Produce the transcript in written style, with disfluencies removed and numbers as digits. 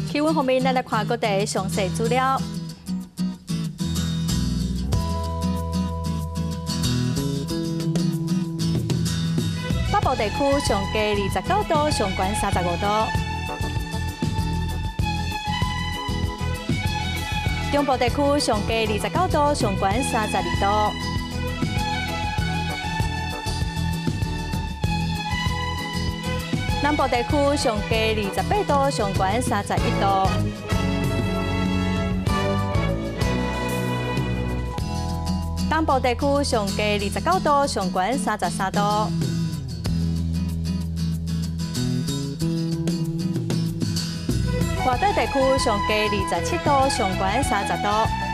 气温方面，咱来看各地详细资料。北部地区上低29度，上悬35度。 中部地区上低29度，上悬32度。南部地区上低28度，上悬31度。东部地区上低29度，上悬33度。 华东地区上低27度，上悬30度。